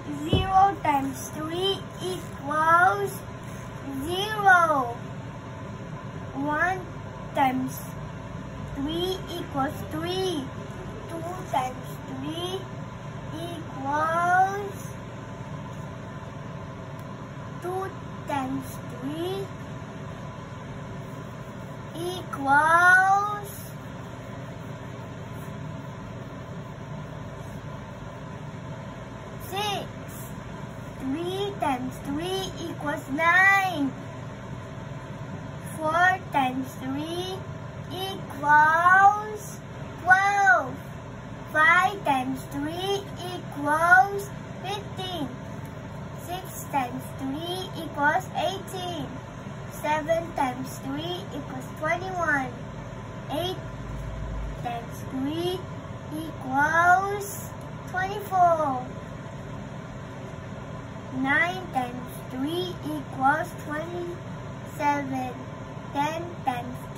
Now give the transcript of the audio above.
0 times 3 equals 0. 1 times 3 equals 3. 2 times 3 equals 2 times 3 equals 6. 3 times 3 equals 9. 4 times 3 equals 12. 5 times 3 equals 15. 6 times 3 equals 18. 7 times 3 equals 21. 8 times 3 equals 24. 9 times 3 equals 27. 10 times